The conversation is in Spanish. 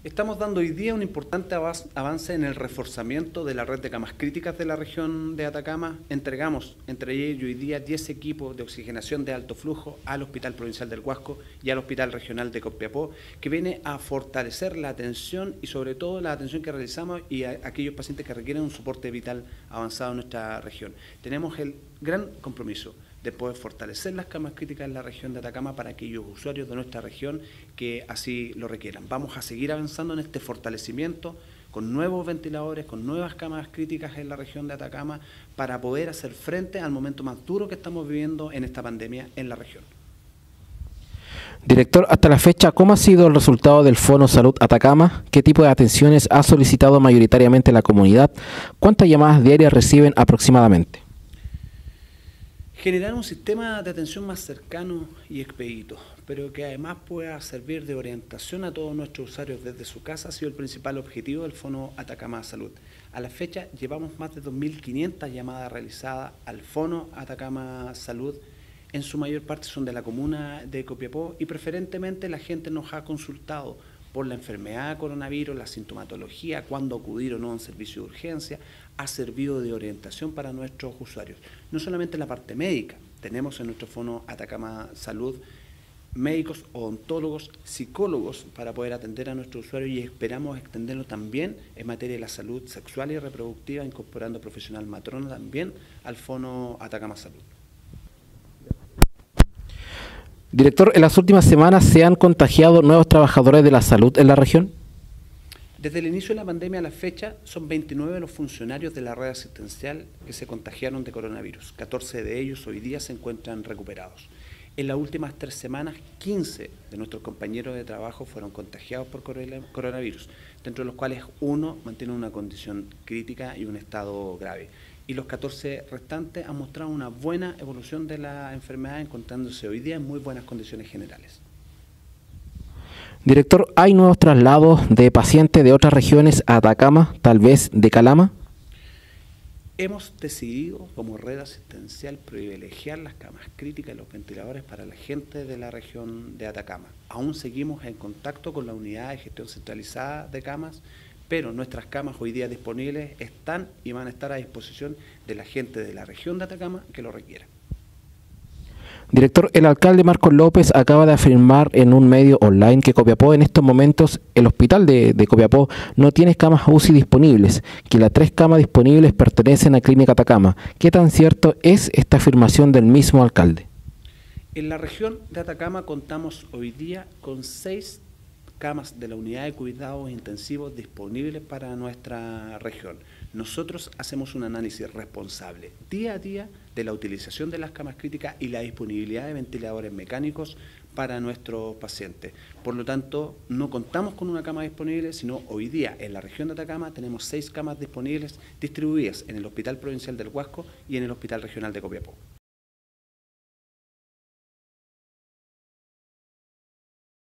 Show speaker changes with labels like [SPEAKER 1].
[SPEAKER 1] Estamos dando hoy día un importante avance en el reforzamiento de la red de camas críticas de la región de Atacama. Entregamos entre ellos hoy día 10 equipos de oxigenación de alto flujo al Hospital Provincial del Huasco y al Hospital Regional de Copiapó, que viene a fortalecer la atención y sobre todo la atención que realizamos y a aquellos pacientes que requieren un soporte vital avanzado en nuestra región. Tenemos el gran compromiso de poder fortalecer las camas críticas en la región de Atacama para aquellos usuarios de nuestra región que así lo requieran. Vamos a seguir avanzando en este fortalecimiento con nuevos ventiladores, con nuevas camas críticas en la región de Atacama para poder hacer frente al momento más duro que estamos viviendo en esta pandemia en la región.
[SPEAKER 2] Director, hasta la fecha, ¿cómo ha sido el resultado del Fono Salud Atacama? ¿Qué tipo de atenciones ha solicitado mayoritariamente la comunidad? ¿Cuántas llamadas diarias reciben aproximadamente?
[SPEAKER 1] Generar un sistema de atención más cercano y expedito, pero que además pueda servir de orientación a todos nuestros usuarios desde su casa ha sido el principal objetivo del Fono Atacama Salud. A la fecha llevamos más de 2.500 llamadas realizadas al Fono Atacama Salud. En su mayor parte son de la comuna de Copiapó y preferentemente la gente nos ha consultado por la enfermedad de coronavirus, la sintomatología, cuándo acudir o no a un servicio de urgencia, ha servido de orientación para nuestros usuarios. No solamente la parte médica, tenemos en nuestro Fono Atacama Salud médicos, odontólogos, psicólogos para poder atender a nuestros usuarios y esperamos extenderlo también en materia de la salud sexual y reproductiva, incorporando profesional matrona también al Fono Atacama Salud.
[SPEAKER 2] Director, en las últimas semanas se han contagiado nuevos trabajadores de la salud en la región.
[SPEAKER 1] Desde el inicio de la pandemia a la fecha, son 29 los funcionarios de la red asistencial que se contagiaron de coronavirus. 14 de ellos hoy día se encuentran recuperados. En las últimas 3 semanas, 15 de nuestros compañeros de trabajo fueron contagiados por coronavirus, dentro de los cuales uno mantiene una condición crítica y un estado grave. Y los 14 restantes han mostrado una buena evolución de la enfermedad, encontrándose hoy día en muy buenas condiciones generales.
[SPEAKER 2] Director, ¿hay nuevos traslados de pacientes de otras regiones a Atacama, tal vez de Calama?
[SPEAKER 1] Hemos decidido como red asistencial privilegiar las camas críticas y los ventiladores para la gente de la región de Atacama. Aún seguimos en contacto con la unidad de gestión centralizada de camas, pero nuestras camas hoy día disponibles están y van a estar a disposición de la gente de la región de Atacama que lo requiera.
[SPEAKER 2] Director, el alcalde Marcos López acaba de afirmar en un medio online que Copiapó en estos momentos, el hospital de Copiapó no tiene camas UCI disponibles, que las 3 camas disponibles pertenecen a Clínica Atacama. ¿Qué tan cierto es esta afirmación del mismo alcalde?
[SPEAKER 1] En la región de Atacama contamos hoy día con 6 camas de la unidad de cuidados intensivos disponibles para nuestra región. Nosotros hacemos un análisis responsable día a día de la utilización de las camas críticas y la disponibilidad de ventiladores mecánicos para nuestros pacientes. Por lo tanto, no contamos con una cama disponible, sino hoy día en la región de Atacama tenemos 6 camas disponibles distribuidas en el Hospital Provincial del Huasco y en el Hospital Regional de Copiapó.